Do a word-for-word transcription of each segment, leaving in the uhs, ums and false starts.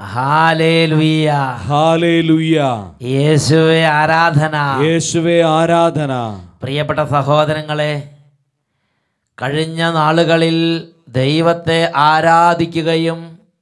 Hallelujah hallelujah. യേശുവേ ആരാധന, യേശുവേ ആരാധന. പ്രിയപ്പെട്ട സഹോദരങ്ങളെ, കഴിഞ്ഞ നാളുകളിൽ ദൈവത്തെ ആരാധിക്കുകയും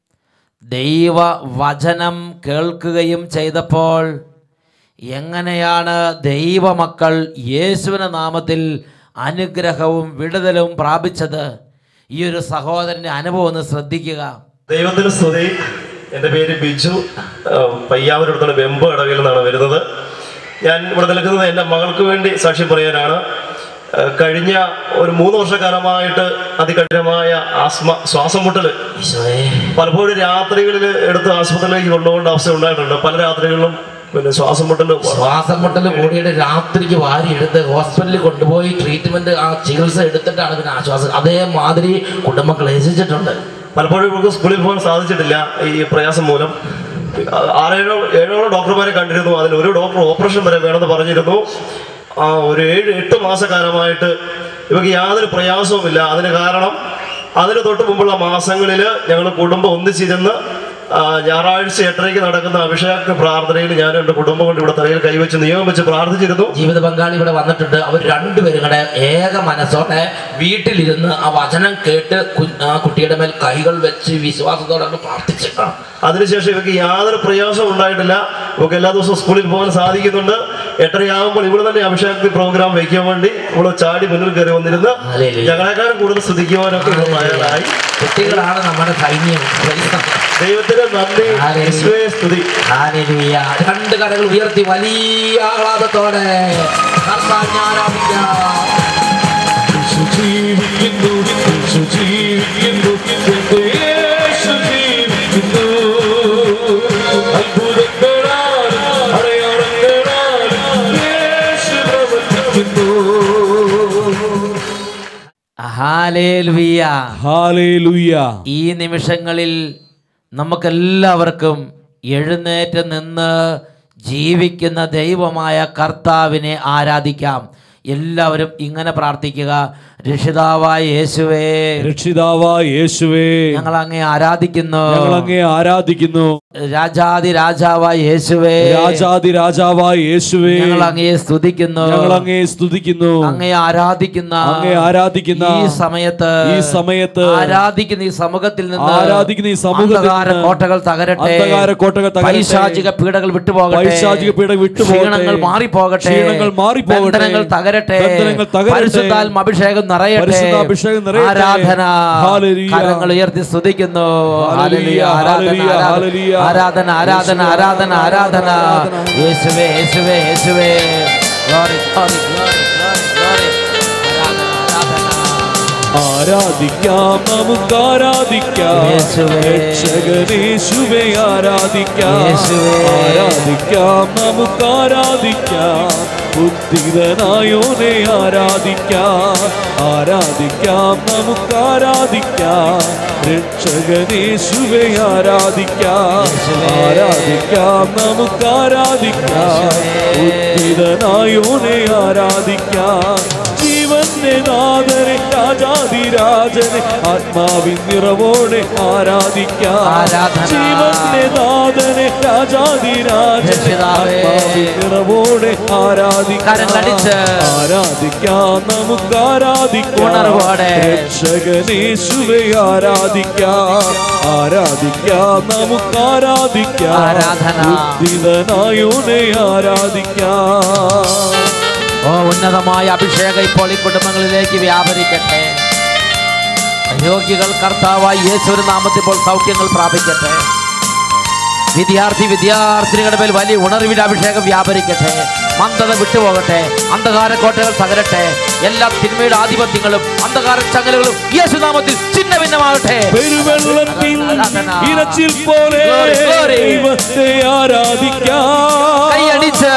ദൈവവചനം കേൾക്കുകയും ചെയ്തപ്പോൾ എങ്ങനെയാണ് ദൈവമക്കൾ യേശുവിൻ്റെ നാമത്തിൽ അനുഗ്രഹവും വിടുതലും പ്രാപിച്ചത്? ഈ ഒരു സഹോദരൻ്റെ അനുഭവം ഒന്ന് ശ്രദ്ധിക്കുക. ദൈവത്തിന് സ്തുതി. എൻ്റെ പേര് ബിജു, പയ്യാവൂരടുത്തുള്ള വെമ്പ് ഇടവയിൽ നിന്നാണ് വരുന്നത്. ഞാൻ ഇവിടെ നിൽക്കുന്നത് എൻ്റെ മകൾക്ക് വേണ്ടി സാക്ഷ്യം പറയാനാണ്. കഴിഞ്ഞ ഒരു മൂന്ന് വർഷക്കാലമായിട്ട് അതികഠിനമായ ആസ്മ ശ്വാസം മുട്ടൽ പലപ്പോഴും രാത്രികളിൽ എടുത്ത് ആശുപത്രിയിലേക്ക് കൊണ്ടുപോകേണ്ട അവസ്ഥ ഉണ്ടായിട്ടുണ്ട്. പല രാത്രികളിലും പിന്നെ ശ്വാസം മുട്ടൽ ശ്വാസം മുട്ടൽ കൂടിയിട്ട് രാത്രിക്ക് വാരി എടുത്ത് ഹോസ്പിറ്റലിൽ കൊണ്ടുപോയി ട്രീറ്റ്മെന്റ് ആ ചികിത്സ എടുത്തിട്ടാണ് പിന്നെ ആശ്വാസം. അതേമാതിരി കുടുംബം ക്ലേശിച്ചിട്ടുണ്ട്. പലപ്പോഴും ഇവർക്ക് സ്കൂളിൽ പോകാൻ സാധിച്ചിട്ടില്ല ഈ പ്രയാസം മൂലം. ആറേഴോ ഏഴോളം ഡോക്ടർമാരെ കണ്ടിരുന്നു. അതിൽ ഒരു ഡോക്ടർ ഓപ്പറേഷൻ വരെ വേണമെന്ന് പറഞ്ഞിരുന്നു. ആ ഒരു ഏഴ് എട്ട് മാസക്കാലമായിട്ട് ഇവർക്ക് യാതൊരു പ്രയാസവുമില്ല. അതിന് കാരണം അതിന് തൊട്ട് മുമ്പുള്ള മാസങ്ങളിൽ ഞങ്ങൾ കുടുംബം ഒന്നിച്ചിരുന്ന് ഞായറാഴ്ച എട്ടരയ്ക്ക് നടക്കുന്ന അഭിഷേക പ്രാർത്ഥനയിൽ ഞാൻ എൻ്റെ കുടുംബം കൊണ്ട് ഇവിടെ തലയിൽ കൈവച്ച് നിയമം വെച്ച് പ്രാർത്ഥിച്ചിരുന്നു. ജീവിത പങ്കാളി ഇവിടെ വന്നിട്ടുണ്ട്. അവർ രണ്ടുപേരും കൂടെ ഏക മനസ്സോടെ വീട്ടിലിരുന്ന് ആ വചനം കേട്ട് ആ കുട്ടിയുടെ മേൽ കൈകൾ വെച്ച് വിശ്വാസത്തോടെ പ്രാർത്ഥിച്ചിട്ടാണ്. അതിനുശേഷം ഇവർക്ക് യാതൊരു പ്രയാസവും ഉണ്ടായിട്ടില്ല. ഇവർക്ക് എല്ലാ ദിവസവും സ്കൂളിൽ പോകാൻ സാധിക്കുന്നുണ്ട്. എട്ടരയാകുമ്പോൾ ഇവിടെ തന്നെ അഭിഷേകത്തിൽ പ്രോഗ്രാം വയ്ക്കാൻ വേണ്ടി ഇവിടെ ചാടി മുന്നിൽ കയറി വന്നിരുന്ന് ഞങ്ങളെക്കാളും കൂടുതൽ സ്തുതിക്കുവാനൊക്കെ തയ്യാറായി. കുട്ടികളാണ് നമ്മുടെ സൈന്യം. ദൈവത്തിന് നന്ദി, സ്തുതി. രണ്ട് കരകൾ ഉയർത്തി വലിയ ആഹ്ലാദത്തോടെ ഹല്ലേലൂയ ഹല്ലേലൂയ. ഈ നിമിഷങ്ങളിൽ നമുക്കെല്ലാവർക്കും എഴുന്നേറ്റ് നിന്ന് ജീവിക്കുന്ന ദൈവമായ കർത്താവിനെ ആരാധിക്കാം. എല്ലാവരും ഇങ്ങനെ പ്രാർത്ഥിക്കുക. രക്ഷിതാവായ യേശുവേ, രക്ഷിതാവായ യേശുവേ, ഞങ്ങൾ അങ്ങേ ആരാധിക്കുന്നു, ഞങ്ങൾ അങ്ങേ ആരാധിക്കുന്നു. രാജാതി രാജാവായ യേശുവേ, രാജാതി രാജാവായ യേശുവേ, ഞങ്ങൾ അങ്ങയെ സ്തുതിക്കുന്നു, ഞങ്ങൾ അങ്ങേ സ്തുതിക്കുന്നു. അങ്ങയെ ആരാധിക്കുന്ന അങ്ങേ ആരാധിക്കുന്ന ഈ സമയത്ത് ഈ സമയത്ത് ആരാധിക്കുന്ന ഈ സമൂഹത്തിൽ നിന്ന് ആരാധിക്കുന്ന ഈ സമൂഹത്തിൽ അന്ധകാര കോട്ടകൾ തകരട്ടെ, അന്ധകാര കോട്ടകൾ തകരട്ടെ, പൈശാചിക പീഡകൾ വിട്ടുപോകട്ടെ, പൈശാചിക പീഡകൾ വിട്ടുപോകട്ടെ, ക്ഷീണങ്ങൾ മാറിപ്പോകട്ടെ, ക്ഷീണങ്ങൾ മാറിപ്പോകട്ടെ, ബന്ധനങ്ങൾ തകരട്ടെ, ബന്ധനങ്ങൾ തകരട്ടെ, പരിശുദ്ധാത്മ അഭിഷേകം നിറയട്ടെ, പരിശുദ്ധാഭിഷേകം നിറയട്ടെ. ആരാധന. ഹല്ലേലൂയ. കരങ്ങൾ ഉയർത്തി സ്തുതിക്കുന്നു. Hallelujah, hallelujah, hallelujah. ആരാധന ആരാധന ആരാധന ആരാധന. യേശുവേ യേശുവേ യേശുവേ. Glory glory glory glory glory. ആരാധിക്കാം, നമുക്ക് ആരാധിക്കാം, രക്ഷകനേശുവേ ആരാധിക്കാം, ആരാധിക്കാം, നമുക്ക് ആരാധിക്കാം, ഉദ്ധിതനായോനെ ആരാധിക്കാം, ആരാധിക്കാം, നമുക്ക് ആരാധിക്കാം, രക്ഷകനേശുവേ ആരാധിക്കാം, ആരാധിക്കാം, നമുക്ക് ആരാധിക്കാം, ഉദ്ധിതനായോനെ ആരാധിക്കാം. ജീവന്റെ നാഥനെ രാജാതിരാജനെ ആത്മാവിൻ നിറവോടെ ആരാധിക്കാം. ജീവന്റെ നാഥനെ രാജാതിരാജനെ ആത്മാവിൻ നിറവോടെ ആരാധിക്കാം. ആരാധിക്കാം, നമുക്ക് ആരാധിക്കാം, രക്ഷകനേശുവേ ആരാധിക്കാം, ആരാധിക്കാം, നമുക്ക് ആരാധിക്കാം, ഉദ്ധിതനായോനെ ആരാധിക്കാം. ഓ ഉന്നതമായ അഭിഷേകം ഇപ്പോൾ ഈ കുടുംബങ്ങളിലേക്ക് വ്യാപരിക്കട്ടെ. രോഗികൾ കർത്താവായി യേശുവിന്റെ നാമത്തിൽ ഇപ്പോൾ സൗഖ്യങ്ങൾ പ്രാപിക്കട്ടെ. വിദ്യാർത്ഥി വിദ്യാർത്ഥിനികളുടെ മേൽ വലിയ ഉണർവിന്റെ അഭിഷേകം വ്യാപരിക്കട്ടെ. മന്ദത വിട്ടുപോകട്ടെ, അന്ധകാര കോട്ടകൾ തകരട്ടെ, എല്ലാ തിന്മയുടെ ആധിപത്യങ്ങളും അന്ധകാര ചങ്ങലകളും യേശുനാമത്തിൽ ചിന്ന ഭിന്നമാകട്ടെ. ഇരച്ചിൽ പോലെ ദൈവത്തെ ആരാധിക്കാം, കൈയടിച്ച്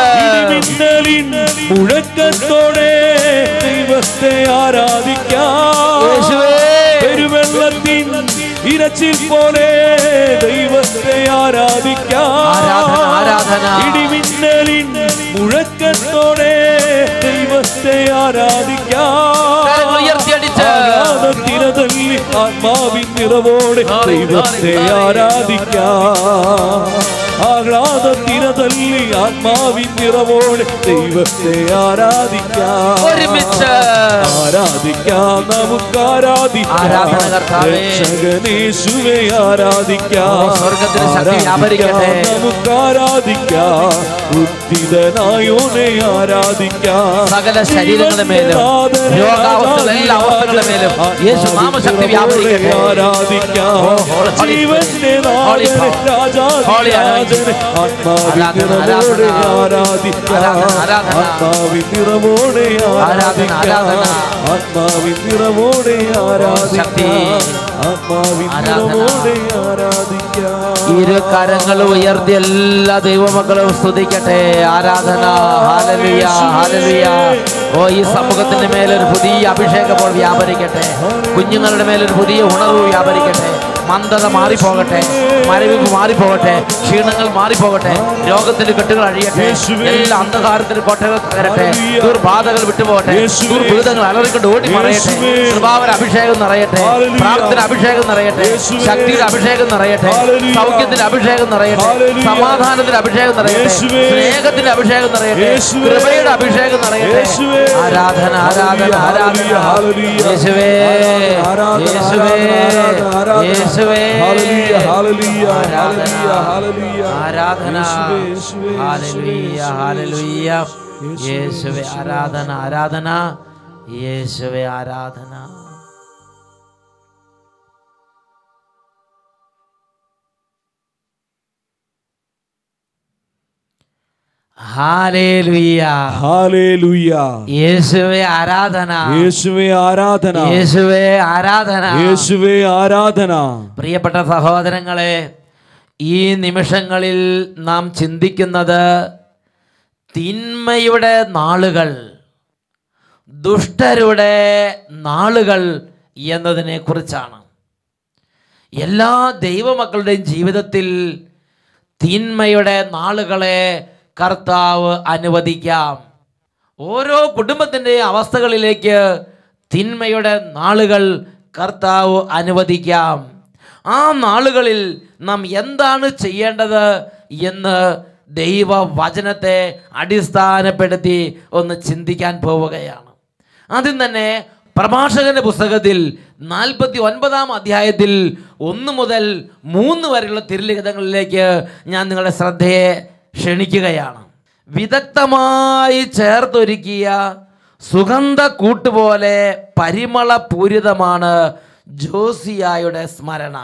മുഴക്കത്തോടെ ദൈവത്തെ ആരാധിക്കാം. പെരുവെള്ളത്തിൻ ഇരച്ചിൽ പോലെ ദൈവത്തെ ആരാധിക്കാം, ഇടിമിന്നലിൻ മുഴക്കത്തോടെ ദൈവത്തെ ആരാധിക്കാം. ആരാധത്തിന തല്ലി ആത്മാവിൻ നിറവോടെ ദൈവത്തെ ആരാധിക്കാം. ആഹ്ലാദത്തിരതല്ലി ആത്മാവിൻ നിറവോടെ ദൈവത്തെ ആരാധിക്കാം. ഒരുമിച്ച് ആരാധിക്കാം, നമുക്ക് ആരാധിക്കാം. രക്ഷകനേശുവെ ആരാധിക്കാം. സ്വർഗ്ഗത്തിൽ ശക്തി വ്യാപരിക്കട്ടെ. നമുക്ക് ആരാധിക്കാം. ഉദ്ധിതനായോനെ ആരാധിക്കാം. സകല ശരീരങ്ങളുടെ മേലും രോഗാവസ്ഥകളുടെ എല്ലാ അവസ്ഥകളുടെ മേലും യേശു നാമശക്തി വ്യാപരിക്കട്ടെ. ആരാധിക്കാം. ജീവന്റെ നാഥനെ രാജാധിരാജനെ ആത്മാവിൻ നിറവോടെ ആരാധിക്കാം. ആത്മാവിൻ നിറവോടെ ആരാധിക്കാം. ആത്മാവിൻ നിറവോടെ ആരാധിക്കാം. ആത്മാവിൻ നിറവോടെ ആരാധിക്കാം. ഇരു കരങ്ങൾ ഉയർത്തി എല്ലാ ദൈവമക്കളും സ്തുതിക്കട്ടെ. ആരാധന. Hallelujah, hallelujah. ഓ, ഈ സമൂഹത്തിന്റെ മേലൊരു പുതിയ അഭിഷേകം ഇപ്പോൾ വ്യാപരിക്കട്ടെ. കുഞ്ഞുങ്ങളുടെ മേലൊരു പുതിയ ഉണർവ് വ്യാപരിക്കട്ടെ. മന്ദത മാറിപ്പോകട്ടെ, മരവിപ്പ് മാറിപ്പോകട്ടെ, ക്ഷീണങ്ങൾ മാറിപ്പോകട്ടെ, രോഗത്തിന്റെ കെട്ടുകൾ അഴിയട്ടെ, എല്ലാ അന്ധകാരത്തിന്റെ കോട്ടകൾ തകരട്ടെ, ദുർബാധകൾ വിട്ടുപോകട്ടെ, ദുർഭൂതങ്ങൾ അലറിക്കൊണ്ട് ഓടി മറയട്ടെ. കൃപാവര അഭിഷേകം നിറയട്ടെ, പ്രാർത്ഥന അഭിഷേകം നിറയട്ടെ, ശക്തിയുടെ അഭിഷേകം നിറയട്ടെ, സൗഖ്യത്തിന്റെ അഭിഷേകം നിറയട്ടെ, സമാധാനത്തിന്റെ അഭിഷേകം നിറയട്ടെ, സ്നേഹത്തിന്റെ അഭിഷേകം നിറയട്ടെ, കൃപയുടെ അഭിഷേകം നിറയട്ടെ. ആരാധന, ആരാധന, ആരാധന. യേശുവേ, യേശുവേ, യേശുവേ. Hallelujah, hallelujah, hallelujah, hallelujah. ആരാധന. Hallelujah, hallelujah. യേശുവേ ആരാധന, ആരാധന. യേശുവേ ആരാധന. Hallelujah, hallelujah. യേശുവേ ആരാധന, യേശുവേ ആരാധന, യേശുവേ ആരാധന, യേശുവേ ആരാധന. പ്രിയപ്പെട്ട സഹോദരങ്ങളെ, ഈ നിമിഷങ്ങളിൽ നാം ചിന്തിക്കുന്നത് തിന്മയുടെ നാളുകൾ, ദുഷ്ടരുടെ നാളുകൾ എന്നതിനെ കുറിച്ചാണ്. എല്ലാ ദൈവമക്കളുടെയും ജീവിതത്തിൽ തിന്മയുടെ നാളുകളെ കർത്താവ് അനുവദിക്കാം. ഓരോ കുടുംബത്തിൻ്റെ അവസ്ഥകളിലേക്ക് തിന്മയുടെ നാളുകൾ കർത്താവ് അനുവദിക്കാം. ആ നാളുകളിൽ നാം എന്താണ് ചെയ്യേണ്ടത് എന്ന് ദൈവവചനത്തെ അടിസ്ഥാനപ്പെടുത്തി ഒന്ന് ചിന്തിക്കാൻ പോവുകയാണ്. ആദ്യം തന്നെ പ്രഭാഷകന്റെ പുസ്തകത്തിൽ നാൽപ്പത്തി ഒൻപതാം അധ്യായത്തിൽ ഒന്ന് മുതൽ മൂന്ന് വരെയുള്ള തിരുലിഖിതങ്ങളിലേക്ക് ഞാൻ നിങ്ങളുടെ ശ്രദ്ധയെ ക്ഷണിക്കുകയാണ്. വിദഗ്ധമായി ചേർത്തൊരുക്കിയ സുഗന്ധ കൂട്ടുപോലെ പരിമളപൂരിതമാണ് ജോസിയായുടെ സ്മരണ.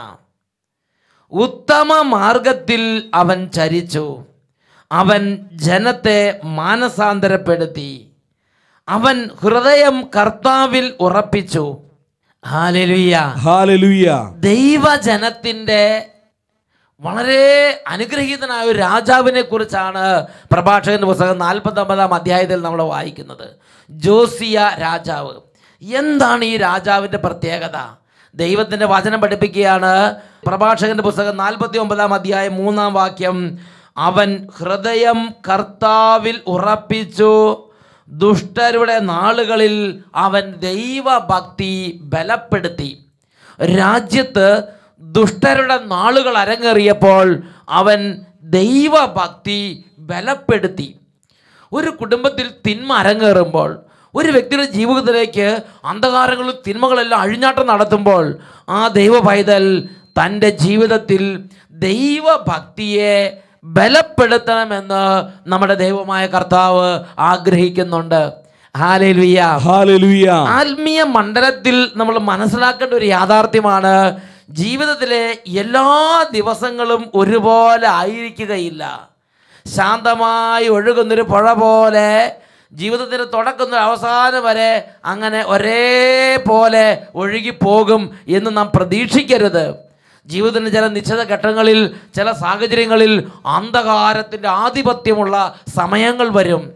ഉത്തമ മാർഗത്തിൽ അവൻ ചരിച്ചു. അവൻ ജനത്തെ മാനസാന്തരപ്പെടുത്തി. അവൻ ഹൃദയം കർത്താവിൽ ഉറപ്പിച്ചു. Hallelujah, hallelujah. ദൈവജനത്തിൻ്റെ വളരെ അനുഗ്രഹീതനായ ഒരു രാജാവിനെ കുറിച്ചാണ് പ്രഭാഷകന്റെ പുസ്തകം നാൽപ്പത്തി ഒമ്പതാം അധ്യായത്തിൽ നമ്മൾ വായിക്കുന്നത്. ജോസിയ രാജാവ്. എന്താണ് ഈ രാജാവിൻ്റെ പ്രത്യേകത? ദൈവത്തിൻ്റെ വചനം പഠിപ്പിക്കുകയാണ്. പ്രഭാഷകന്റെ പുസ്തകം നാൽപ്പത്തി ഒമ്പതാം അധ്യായം മൂന്നാം വാക്യം. അവൻ ഹൃദയം കർത്താവിൽ ഉറപ്പിച്ചു. ദുഷ്ടരുടെ നാളുകളിൽ അവൻ ദൈവഭക്തി ബലപ്പെടുത്തി. രാജ്യത്ത് ദുഷ്ടരുടെ നാളുകൾ അരങ്ങേറിയപ്പോൾ അവൻ ദൈവഭക്തി ബലപ്പെടുത്തി. ഒരു കുടുംബത്തിൽ തിന്മ അരങ്ങേറുമ്പോൾ, ഒരു വ്യക്തിയുടെ ജീവിതത്തിലേക്ക് അന്ധകാരങ്ങളും തിന്മകളെല്ലാം അഴിഞ്ഞാട്ടം നടത്തുമ്പോൾ, ആ ദൈവ പൈതൽ തൻ്റെ ജീവിതത്തിൽ ദൈവഭക്തിയെ ബലപ്പെടുത്തണമെന്ന് നമ്മുടെ ദൈവമായ കർത്താവ് ആഗ്രഹിക്കുന്നുണ്ട്. Hallelujah, hallelujah. ആത്മീയ മണ്ഡലത്തിൽ നമ്മൾ മനസ്സിലാക്കേണ്ട ഒരു യാഥാർത്ഥ്യമാണ്, ജീവിതത്തിലെ എല്ലാ ദിവസങ്ങളും ഒരുപോലെ ആയിരിക്കുകയില്ല. ശാന്തമായി ഒഴുകുന്നൊരു പുഴ പോലെ ജീവിതത്തിൻ്റെ തുടക്കുന്ന അവസാനം വരെ അങ്ങനെ ഒരേപോലെ ഒഴുകിപ്പോകും എന്ന് നാം പ്രതീക്ഷിക്കരുത്. ജീവിതത്തിൻ്റെ ചില നിശ്ചിത ഘട്ടങ്ങളിൽ, ചില സാഹചര്യങ്ങളിൽ അന്ധകാരത്തിൻ്റെ ആധിപത്യമുള്ള സമയങ്ങൾ വരും.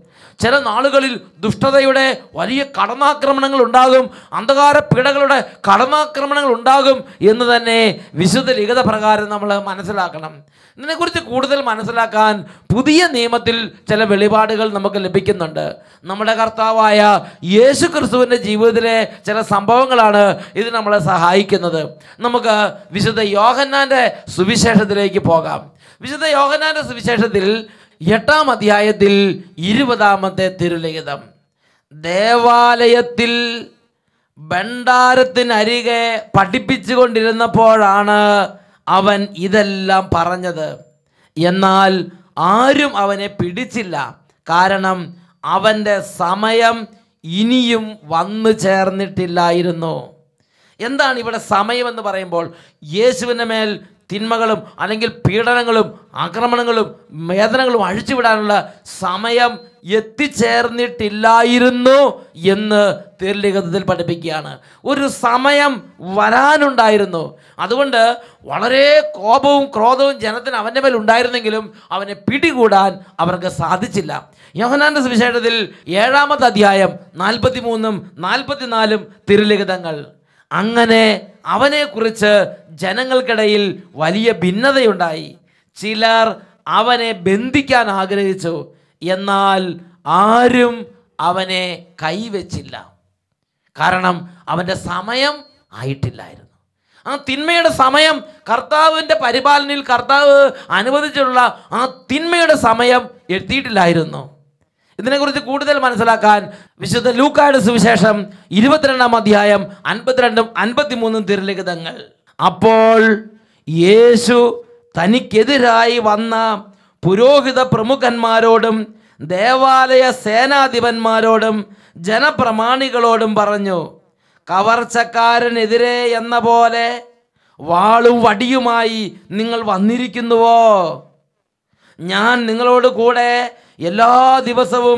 ചില നാളുകളിൽ ദുഷ്ടതയുടെ വലിയ കടന്നാക്രമണങ്ങൾ ഉണ്ടാകും, അന്ധകാര പീഡകളുടെ കടന്നാക്രമണങ്ങൾ ഉണ്ടാകും എന്ന് തന്നെ വിശുദ്ധ ലിഖിത പ്രകാരം നമ്മൾ മനസ്സിലാക്കണം. ഇതിനെക്കുറിച്ച് കൂടുതൽ മനസ്സിലാക്കാൻ പുതിയ നിയമത്തിൽ ചില വെളിപാടുകൾ നമുക്ക് ലഭിക്കുന്നുണ്ട്. നമ്മുടെ കർത്താവായ യേശു ക്രിസ്തുവിൻ്റെ ജീവിതത്തിലെ ചില സംഭവങ്ങളാണ് ഇത് നമ്മളെ സഹായിക്കുന്നത്. നമുക്ക് വിശുദ്ധ യോഹന്നാൻ്റെ സുവിശേഷത്തിലേക്ക് പോകാം. വിശുദ്ധ യോഹന്നാൻ്റെ സുവിശേഷത്തിൽ എട്ടാം അധ്യായത്തിൽ ഇരുപതാമത്തെ തിരുലിഖിതം. ദേവാലയത്തിൽ ഭണ്ഡാരത്തിനരികെ പഠിപ്പിച്ചു കൊണ്ടിരുന്നപ്പോഴാണ് അവൻ ഇതെല്ലാം പറഞ്ഞത്. എന്നാൽ ആരും അവനെ പിടിച്ചില്ല, കാരണം അവൻ്റെ സമയം ഇനിയും വന്നു ചേർന്നിട്ടില്ലായിരുന്നു. എന്താണ് ഇവിടെ സമയമെന്ന് പറയുമ്പോൾ? യേശുവിൻ്റെ മേൽ തിന്മകളും അല്ലെങ്കിൽ പീഡനങ്ങളും ആക്രമണങ്ങളും വേദനകളും അഴിച്ചുവിടാനുള്ള സമയം എത്തിച്ചേർന്നിട്ടില്ലായിരുന്നു എന്ന് തിരുലിഖിതത്തിൽ പഠിപ്പിക്കുകയാണ്. ഒരു സമയം വരാനുണ്ടായിരുന്നു. അതുകൊണ്ട് വളരെ കോപവും ക്രോധവും ജനത്തിന് അവൻ്റെ മേൽ ഉണ്ടായിരുന്നെങ്കിലും അവനെ പിടികൂടാൻ അവർക്ക് സാധിച്ചില്ല. യോഹന്നാന്റെ സുവിശേഷത്തിൽ ഏഴാമത്തെ അധ്യായം നാൽപ്പത്തി മൂന്നും നാൽപ്പത്തിനാലും തിരുലിഖിതങ്ങൾ. അങ്ങനെ അവനെക്കുറിച്ച് ജനങ്ങൾക്കിടയിൽ വലിയ ഭിന്നതയുണ്ടായി. ചിലർ അവനെ ബന്ധിക്കാൻ ആഗ്രഹിച്ചു, എന്നാൽ ആരും അവനെ കൈവച്ചില്ല, കാരണം അവൻ്റെ സമയം ആയിട്ടില്ലായിരുന്നു. ആ തിന്മയുടെ സമയം, കർത്താവിൻ്റെ പരിപാലനയിൽ കർത്താവ് അനുവദിച്ചിട്ടുള്ള ആ തിന്മയുടെ സമയം എത്തിയിട്ടില്ലായിരുന്നു. ഇതിനെക്കുറിച്ച് കൂടുതൽ മനസ്സിലാക്കാൻ വിശുദ്ധ ലൂക്കായുടെ സുവിശേഷം ഇരുപത്തിരണ്ടാം അധ്യായം അൻപത്തിരണ്ടും അൻപത്തിമൂന്നും തിരുലിഖിതങ്ങൾ. അപ്പോൾ യേശു തനിക്കെതിരായി വന്ന പുരോഹിത പ്രമുഖന്മാരോടും ദേവാലയ സേനാധിപന്മാരോടും ജനപ്രമാണികളോടും പറഞ്ഞു, കവർച്ചക്കാരനെതിരെ എന്ന പോലെ വാളും വടിയുമായി നിങ്ങൾ വന്നിരിക്കുന്നുവോ? ഞാൻ നിങ്ങളോട് കൂടെ എല്ലാ ദിവസവും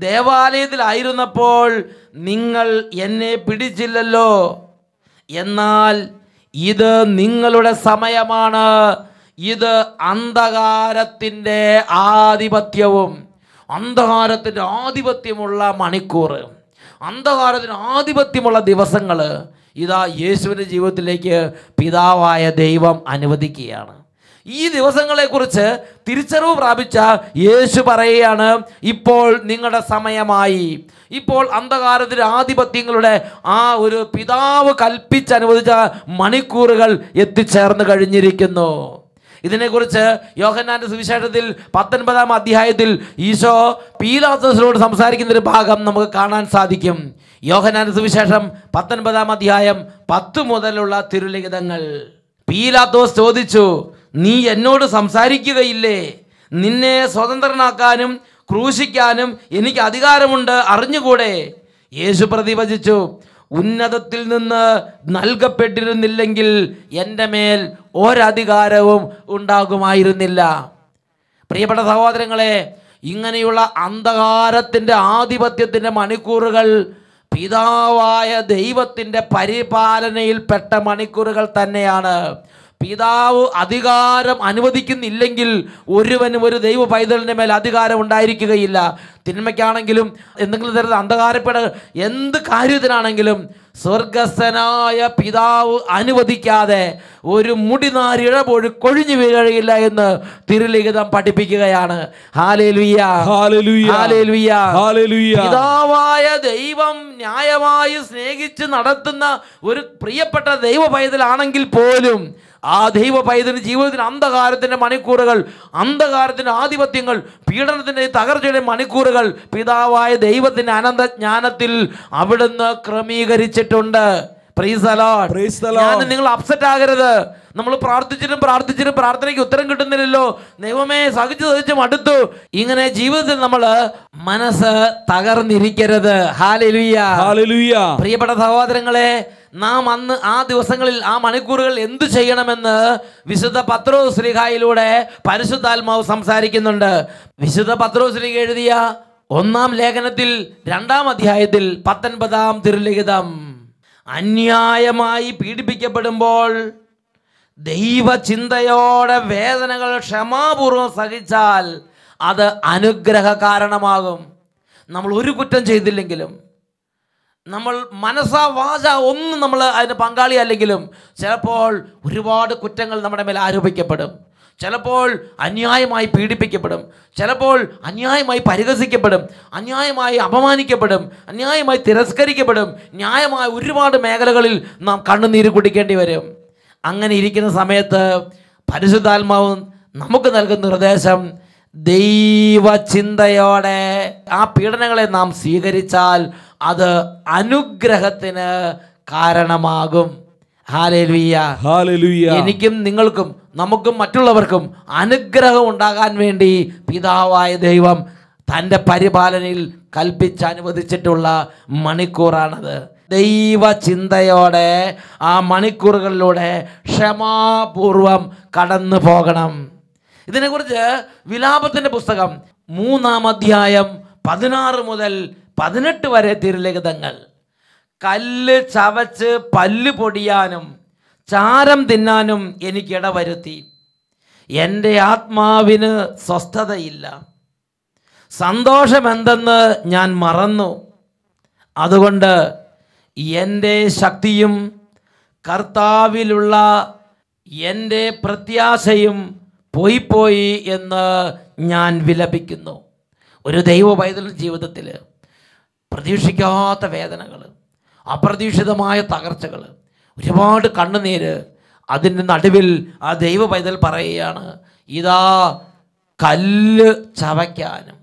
ദേവാലയത്തിലായിരുന്നപ്പോൾ നിങ്ങൾ എന്നെ പിടിച്ചില്ലല്ലോ. എന്നാൽ ഇത് നിങ്ങളുടെ സമയമാണ്. ഇത് അന്ധകാരത്തിൻ്റെ ആധിപത്യവും അന്ധകാരത്തിൻ്റെ ആധിപത്യമുള്ള മണിക്കൂർ, അന്ധകാരത്തിന് ആധിപത്യമുള്ള ദിവസങ്ങൾ ഇതാ യേശുവിൻ്റെ ജീവിതത്തിലേക്ക് പിതാവായ ദൈവം അനുവദിക്കുകയാണ്. ഈ ദിവസങ്ങളെക്കുറിച്ച് തിരിച്ചറിവ് പ്രാപിച്ച യേശു പറയുകയാണ്, ഇപ്പോൾ നിങ്ങളുടെ സമയമായി. ഇപ്പോൾ അന്ധകാരത്തിൻ്റെ ആധിപത്യങ്ങളുടെ ആ ഒരു പിതാവ് കൽപ്പിച്ചനുവദിച്ച മണിക്കൂറുകൾ എത്തിച്ചേർന്ന് കഴിഞ്ഞിരിക്കുന്നു. ഇതിനെക്കുറിച്ച് യോഹന്നാന്റെ സുവിശേഷത്തിൽ പത്തൊൻപതാം അധ്യായത്തിൽ ഈശോ പീലാത്തോസിനോട് സംസാരിക്കുന്ന ഒരു ഭാഗം നമുക്ക് കാണാൻ സാധിക്കും. യോഹന്നാന്റെ സുവിശേഷം പത്തൊൻപതാം അധ്യായം പത്ത് മുതലുള്ള തിരുലിഖിതങ്ങൾ. പീലാത്തോസ് ചോദിച്ചു, നീ എന്നോട് സംസാരിക്കുകയില്ലേ? നിന്നെ സ്വതന്ത്രനാക്കാനും ക്രൂശിക്കാനും എനിക്ക് അധികാരമുണ്ട്, അറിഞ്ഞുകൂടെ? യേശു പ്രതിവചിച്ചു, ഉന്നതത്തിൽ നിന്ന് നൽകപ്പെട്ടിരുന്നില്ലെങ്കിൽ എൻ്റെ മേൽ ഒരധികാരവും ഉണ്ടാകുമായിരുന്നില്ല. പ്രിയപ്പെട്ട സഹോദരങ്ങളെ, ഇങ്ങനെയുള്ള അന്ധകാരത്തിൻ്റെ ആധിപത്യത്തിൻ്റെ മണിക്കൂറുകൾ പിതാവായ ദൈവത്തിൻ്റെ പരിപാലനയിൽപ്പെട്ട മണിക്കൂറുകൾ തന്നെയാണ്. പിതാവ് അധികാരം അനുവദിക്കുന്നില്ലെങ്കിൽ ഒരുവനും ഒരു ദൈവ പൈതലിൻ്റെ മേൽ അധികാരം ഉണ്ടായിരിക്കുകയില്ല. തിന്മയ്ക്കാണെങ്കിലും എന്തെങ്കിലും തരത്തിൽ അന്ധകാരപ്പെട എന്ത് കാര്യത്തിനാണെങ്കിലും സ്വർഗസ്ഥനായ പിതാവ് അനുവദിക്കാതെ ഒരു മുടിനാരിഴ പോലും കൊഴിഞ്ഞു വീഴുകയില്ല എന്ന് തിരുലിഖിതം പഠിപ്പിക്കുകയാണ്. Hallelujah, hallelujah, hallelujah, hallelujah. പിതാവായ ദൈവം ന്യായമായി സ്നേഹിച്ച് നടത്തുന്ന ഒരു പ്രിയപ്പെട്ട ദൈവ പൈതലാണെങ്കിൽ പോലും ആ ദൈവ പൈതലിന് ജീവിതത്തിന് അന്ധകാരത്തിൻ്റെ മണിക്കൂറുകൾ, അന്ധകാരത്തിൻ്റെ ആധിപത്യങ്ങൾ, പീഡനത്തിൻ്റെ തകർച്ചയുടെ മണിക്കൂറുകൾ പിതാവായ ദൈവത്തിൻ്റെ അനന്ത ജ്ഞാനത്തിൽ അവിടുന്ന് ക്രമീകരിച്ചിട്ടുണ്ട്. Praise the lord. Praise the lord. ഞാൻ നിങ്ങൾ അപ്സെറ്റ് ആകരുത്. നമ്മൾ പ്രാർത്ഥിച്ചിട്ടും പ്രാർത്ഥിച്ചിട്ടും പ്രാർത്ഥനയ്ക്ക് ഉത്തരം കിട്ടുന്നില്ലല്ലോ, ദൈവമേ സഹിച്ചു സഹിച്ചു മടുത്തു, ഇങ്ങനെ ജീവിതത്തിൽ നമ്മൾ മനസ്സ് തകർന്നിരിക്കരുത്. Hallelujah, hallelujah. പ്രിയപ്പെട്ട സഹോദരങ്ങളെ, നാം അന്ന് ആ ദിവസങ്ങളിൽ ആ മണിക്കൂറുകൾ എന്തു ചെയ്യണമെന്ന് വിശുദ്ധ പത്രോസ് ശ്ലീഹായിലൂടെ പരിശുദ്ധാത്മാവ് സംസാരിക്കുന്നുണ്ട്. വിശുദ്ധ പത്രോസ് ശ്ലീഹ എഴുതിയ ഒന്നാം ലേഖനത്തിൽ രണ്ടാം അധ്യായത്തിൽ പത്തൊൻപതാം തിരുലിഖിതം, അന്യായമായി പീഡിപ്പിക്കപ്പെടുമ്പോൾ ദൈവചിന്തയോടെ വേദനകൾ ക്ഷമാപൂർവം സഹിച്ചാൽ അത് അനുഗ്രഹ കാരണമാകും. നമ്മൾ ഒരു കുറ്റം ചെയ്തില്ലെങ്കിലും, നമ്മൾ മനസ്സാ വാച ഒന്നും നമ്മൾ അതിന് പങ്കാളിയല്ലെങ്കിലും ചിലപ്പോൾ ഒരുപാട് കുറ്റങ്ങൾ നമ്മുടെ മേൽ ആരോപിക്കപ്പെടും. ചിലപ്പോൾ അന്യായമായി പീഡിപ്പിക്കപ്പെടും, ചിലപ്പോൾ അന്യായമായി പരിഹസിക്കപ്പെടും, അന്യായമായി അപമാനിക്കപ്പെടും, അന്യായമായി തിരസ്കരിക്കപ്പെടും. ന്യായമായ ഒരുപാട് മേഖലകളിൽ നാം കണ്ണുനീര് കുടിക്കേണ്ടി വരും. അങ്ങനെ ഇരിക്കുന്ന സമയത്ത് പരിശുദ്ധാത്മാവ് നമുക്ക് നൽകുന്ന നിർദ്ദേശം, ദൈവചിന്തയോടെ ആ പീഡനങ്ങളെ നാം സ്വീകരിച്ചാൽ അത് അനുഗ്രഹത്തിന് കാരണമാകും. Hallelujah, hallelujah. എനിക്കും നിങ്ങൾക്കും നമുക്കും മറ്റുള്ളവർക്കും അനുഗ്രഹം ഉണ്ടാകാൻ വേണ്ടി പിതാവായ ദൈവം തൻ്റെ പരിപാലനയിൽ കൽപ്പിച്ചനുവദിച്ചിട്ടുള്ള മണിക്കൂറാണത്. ദൈവചിന്തയോടെ ആ മണിക്കൂറുകളിലൂടെ ക്ഷമാപൂർവം കടന്നു പോകണം. ഇതിനെക്കുറിച്ച് വിലാപത്തിൻ്റെ പുസ്തകം മൂന്നാം അധ്യായം പതിനാറ് മുതൽ പതിനെട്ട് വരെ തിരുലിഖിതങ്ങൾ. കല്ല് ചവച്ച് പല്ല് പൊടിയാനും ചാരം തിന്നാനും എനിക്കിട വരുത്തി. എൻ്റെ ആത്മാവിന് സ്വസ്ഥതയില്ല. സന്തോഷമെന്തെന്ന് ഞാൻ മറന്നു. അതുകൊണ്ട് എൻ്റെ ശക്തിയും കർത്താവിലുള്ള എൻ്റെ പ്രത്യാശയും പോയി പോയി എന്ന് ഞാൻ വിലപിക്കുന്നു. ഒരു ദൈവ പൈതൽ ജീവിതത്തിൽ പ്രതീക്ഷിക്കാത്ത വേദനകൾ, അപ്രതീക്ഷിതമായ തകർച്ചകൾ, ഒരുപാട് കണ്ണുനീര്, അതിൻ്റെ നടുവിൽ ആ ദൈവ പൈതൽ പറയുകയാണ്, ഇതാ കല്ല് ചവയ്ക്കാനും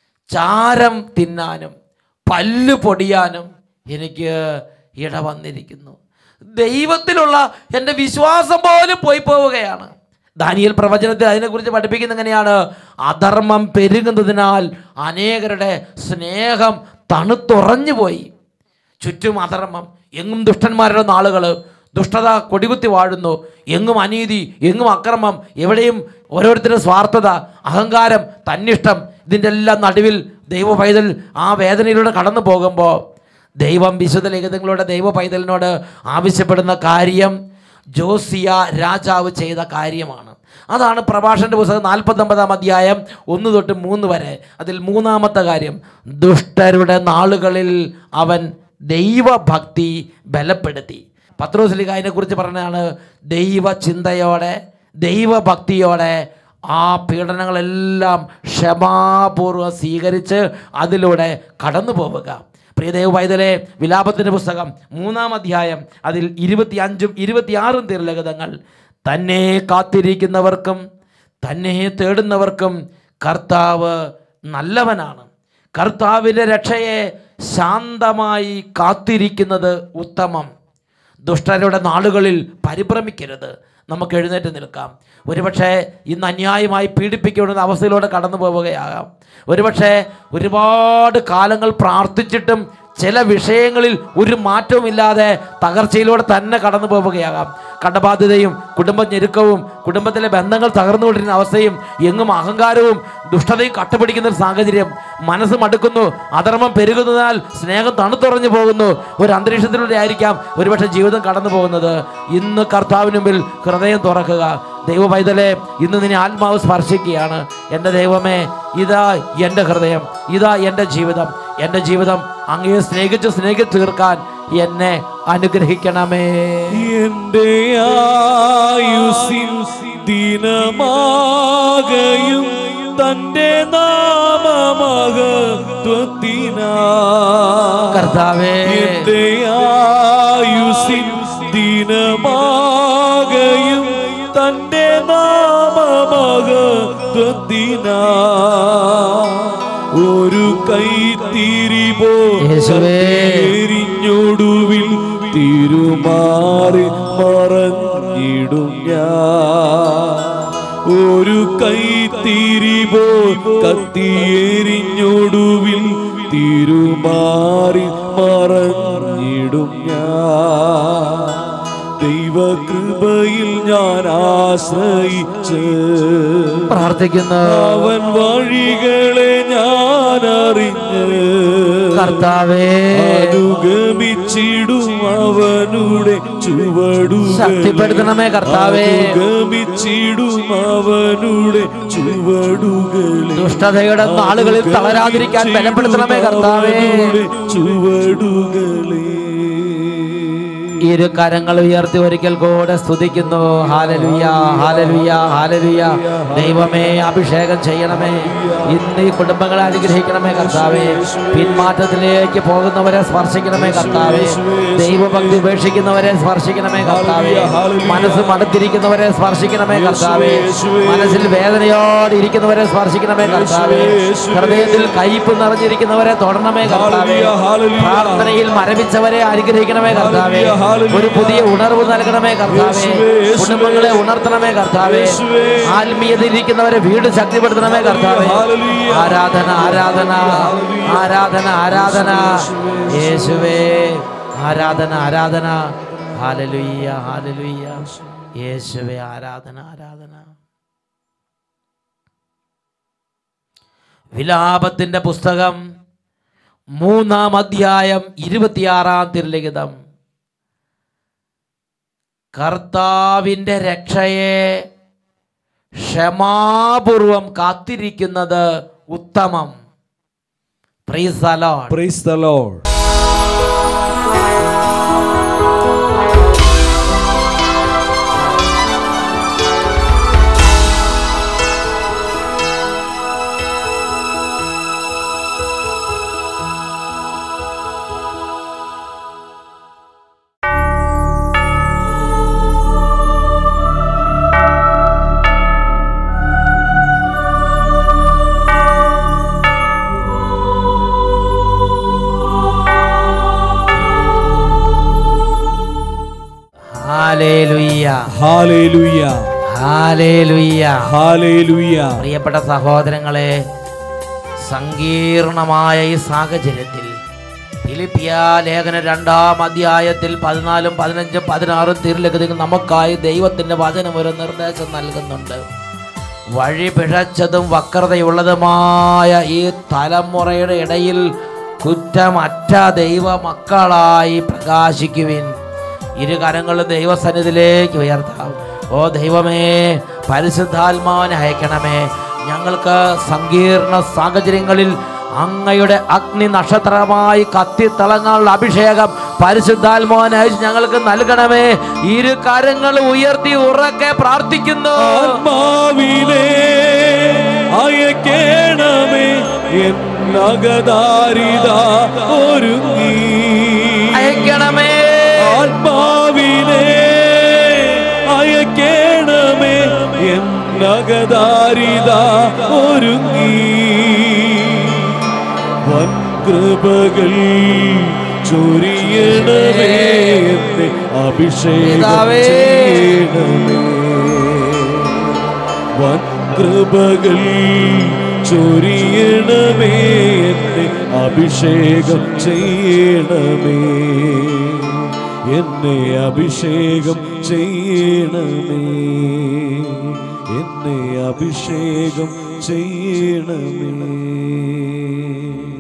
ചാരം തിന്നാനും പല്ല് പൊടിയാനും എനിക്ക് ഇട വന്നിരിക്കുന്നു. ദൈവത്തിലുള്ള എൻ്റെ വിശ്വാസം പോലും പോയി പോവുകയാണ്. ദാനിയേൽ പ്രവചനത്തിൽ അതിനെക്കുറിച്ച് പഠിപ്പിക്കുന്നത് എങ്ങനെയാണ്? അധർമ്മം പെരുകുന്നതിനാൽ അനേകരുടെ സ്നേഹം തണുത്തുറഞ്ഞു പോയി. ചുറ്റും അധർമ്മം, എങ്ങും ദുഷ്ടന്മാരുടെ നാളുകൾ, ദുഷ്ടത കൊടികുത്തി വാഴുന്നു. എങ്ങും അനീതി, എങ്ങും അക്രമം, എവിടെയും ഓരോരുത്തരുടെ സ്വാർത്ഥത, അഹങ്കാരം, തന്നിഷ്ടം. ഇതിൻ്റെ എല്ലാം നടുവിൽ ദൈവ പൈതൽ ആ വേദനയിലൂടെ കടന്നു പോകുമ്പോൾ ദൈവം വിശുദ്ധ ലിഖിതങ്ങളുടെ ദൈവ പൈതലിനോട് ആവശ്യപ്പെടുന്ന കാര്യം ജോസിയ രാജാവ് ചെയ്ത കാര്യമാണ്. അതാണ് പ്രഭാഷണന്റെ പുസ്തകം നാൽപ്പത്തൊമ്പതാം അധ്യായം ഒന്ന് തൊട്ട് മൂന്ന് വരെ. അതിൽ മൂന്നാമത്തെ കാര്യം, ദുഷ്ടരുടെ നാളുകളിൽ അവൻ ദൈവഭക്തി ബലപ്പെടുത്തി. പത്രോസ് ലീഗ അതിനെക്കുറിച്ച് പറഞ്ഞതാണ്, ദൈവചിന്തയോടെ ദൈവഭക്തിയോടെ ആ പീഡനങ്ങളെല്ലാം ക്ഷമാപൂർവ്വം സ്വീകരിച്ച് അതിലൂടെ കടന്നു പോവുക. പ്രിയ ദൈവ പൈതലേ, വിലാപത്തിൻ്റെ പുസ്തകം മൂന്നാം അധ്യായം അതിൽ ഇരുപത്തി അഞ്ചും ഇരുപത്തിയാറും തിരുലിഖിതങ്ങൾ. തന്നെ കാത്തിരിക്കുന്നവർക്കും തന്നെ തേടുന്നവർക്കും കർത്താവ് നല്ലവനാണ്. കർത്താവിൻ്റെ രക്ഷയെ ശാന്തമായി കാത്തിരിക്കുന്നത് ഉത്തമം. ദുഷ്ടരുടെ നാളുകളിൽ പരിഭ്രമിക്കരുത്. നമുക്ക് എഴുന്നേറ്റ് നിൽക്കാം. ഒരുപക്ഷെ ഇന്ന് അന്യായമായി പീഡിപ്പിക്കപ്പെടുന്ന അവസ്ഥയിലൂടെ കടന്നു പോവുകയാകാം. ഒരുപക്ഷെ ഒരുപാട് കാലങ്ങൾ പ്രാർത്ഥിച്ചിട്ടും ചില വിഷയങ്ങളിൽ ഒരു മാറ്റവുമില്ലാതെ തകർച്ചയിലൂടെ തന്നെ കടന്നു പോവുകയാകാം. കടബാധ്യതയും കുടുംബ ഞെരുക്കവും കുടുംബത്തിലെ ബന്ധങ്ങൾ തകർന്നുകൊണ്ടിരുന്ന അവസ്ഥയും എങ്ങും അഹങ്കാരവും ദുഷ്ടതയും കട്ടുപിടിക്കുന്ന ഒരു സാഹചര്യം. മനസ്സ് മടുക്കുന്നു, അധർമ്മം പെരുകുന്നതിനാൽ സ്നേഹം തണുത്തുറഞ്ഞു പോകുന്നു. ഒരു അന്തരീക്ഷത്തിലൂടെ ആയിരിക്കാം ഒരുപക്ഷെ ജീവിതം കടന്നു പോകുന്നത്. ഇന്ന് കർത്താവിന് മുമ്പിൽ ഹൃദയം തുറക്കുക. ദൈവ പൈതലേ, ഇന്ന് നിന്നെ ആത്മാവ് സ്പർശിക്കുകയാണ്. എൻ്റെ ദൈവമേ, ഇതാ എൻ്റെ ഹൃദയം, ഇതാ എൻ്റെ ജീവിതം. എൻ്റെ ജീവിതം അങ്ങയെ സ്നേഹിച്ച് സ്നേഹിച്ച് തീർക്കാൻ എന്നെ അനുഗ്രഹിക്കണമേ. എൻ്റെ ആയുസ്സിൻ ദിനമാകയും തന്റെ നാമമഹത്വത്തിനാ കർത്താവേ, എൻ്റെ ആയുസ്സിൻ ദിനമാകയും തന്റെ നാമമഹത്വത്തിനാ ഒരു കൈത്തിരി പോരിഞ്ഞൊടുവിൽ തിരുമാറി മറഞ്ഞിടും ഞാൻ. ഒരു കൈത്തിരി പോ കത്തിയെരിഞ്ഞൊടുവിൽ തിരുമാറി മറഞ്ഞിടും ഞാൻ. ദൈവ ദൈവകൃപയിൽ ഞാൻ ആശ്രയിച്ച് പ്രാർത്ഥിക്കുന്നു. അവൻ വഴികളെ ഞാൻ അറിഞ്ഞ് കർത്താവേ അനുഗമിച്ചിടും അവനുടെ ചുവടുകൾ. ശക്തിപ്പെടുത്തണമേ കർത്താവേ. അനുഗമിച്ചിടും അവനുടെ ചുവടുകൾ. ദുഷ്ടതയുടെ നാളുകളിൽ തളരാതിരിക്കാൻ ബലപ്പെടുത്തണമേ കർത്താവേ. ചുവടുകളെ ഇരു കരങ്ങൾ ഉയർത്തി ഒരിക്കൽ കൂടെ സ്തുതിക്കുന്നു. Hallelujah, hallelujah, hallelujah. ദൈവമേ, അഭിഷേകം ചെയ്യണമേ. ഇന്ന് ഈ കുടുംബങ്ങളെ അനുഗ്രഹിക്കണമേ കർത്താവേ. പിന്മാറ്റത്തിലേക്ക് പോകുന്നവരെ സ്പർശിക്കണമേ കർത്താവേ. ദൈവഭക്തി ഉപേക്ഷിക്കുന്നവരെ സ്പർശിക്കണമേ കർത്താവേ. മനസ്സ് മടുത്തിരിക്കുന്നവരെ സ്പർശിക്കണമേ കർത്താവേ. മനസ്സിൽ വേദനയോടെ ഇരിക്കുന്നവരെ സ്പർശിക്കണമേ കർത്താവേ. ഹൃദയത്തിൽ കയ്പ് നിറഞ്ഞിരിക്കുന്നവരെ തൊടണമേ കർത്താവേ. പ്രാർത്ഥനയിൽ മരവിച്ചവരെ അനുഗ്രഹിക്കണമേ കർത്താവേ. ഒരു പുതിയ ഉണർവ് നൽകണമേ കർത്താവേ. കുടുംബങ്ങളെ ഉണർത്തണമേ കർത്താവേ. ആത്മീയതയിലിരിക്കുന്നവരെ വീട് ശക്തിപ്പെടുത്തണമേ കർത്താവേ. ആരാധന, ആരാധന, ആരാധന, ആരാധന യേശുവേ. ആരാധന, ആരാധന. ഹല്ലേലൂയ, ഹല്ലേലൂയ യേശുവേ. ആരാധന, ആരാധന. വിലാപത്തിന്റെ പുസ്തകം മൂന്നാം അധ്യായം ഇരുപത്തിയാറാം തിരുലിഖിതം. കർത്താവിൻ്റെ രക്ഷയെ ക്ഷമാപൂർവം കാത്തിരിക്കുന്നത് ഉത്തമം. Praise the lord. Praise the lord. Hallelujah, hallelujah, hallelujah, hallelujah. പ്രിയപ്പെട്ട സഹോദരങ്ങളെ, സങ്കീർണമായ ഈ സാഹചര്യത്തിൽ ഫിലിപ്പിയ ലേഖന രണ്ടാം അധ്യായത്തിൽ പതിനാലും പതിനഞ്ചും പതിനാറും തിരുലിഖിതങ്ങൾ നമുക്കായി ദൈവത്തിൻ്റെ വചനം ഒരു നിർദ്ദേശം നൽകുന്നുണ്ട്. വഴി പിഴച്ചതും വക്രതയുള്ളതുമായ ഈ തലമുറയുടെ ഇടയിൽ കുറ്റമറ്റ ദൈവ മക്കളായി പ്രകാശിക്കുവിൻ. ഇരു കരങ്ങളും ദൈവസന്നിധിയിലേക്ക് ഉയർത്താം. ഓ ദൈവമേ, പരിശുദ്ധാത്മാവിനെ അയക്കണമേ. ഞങ്ങൾക്ക് സങ്കീർണ സാഹചര്യങ്ങളിൽ അങ്ങയുടെ അഗ്നി നക്ഷത്രമായി കത്തിത്തിളങ്ങാനുള്ള അഭിഷേകം പരിശുദ്ധാത്മാവിനെ അയച്ച് ഞങ്ങൾക്ക് നൽകണമേ. ഇരു കരങ്ങൾ ഉയർത്തി ഉറക്കെ പ്രാർത്ഥിക്കുന്നു. ആത്മാവിനെ അയക്കണമേ, എന്നകദാരിത ഒരുങ്ങി. അയക്കണമേ ആത്മാവിനെ അയക്കണമേ, എന്നകദാരിത ഒരുങ്ങി. വൻകൃപകൾ ചൊരിയണമേ, എന്നെ അഭിഷേകം ചെയ്യണമേ. വൻകൃപകൾ ചൊരിയണമേ, എന്നെ അഭിഷേകം ചെയ്യണമേ. എന്നെ അഭിഷേകം ചെയ്യണമേ, എന്നെ അഭിഷേകം ചെയ്യണമേ.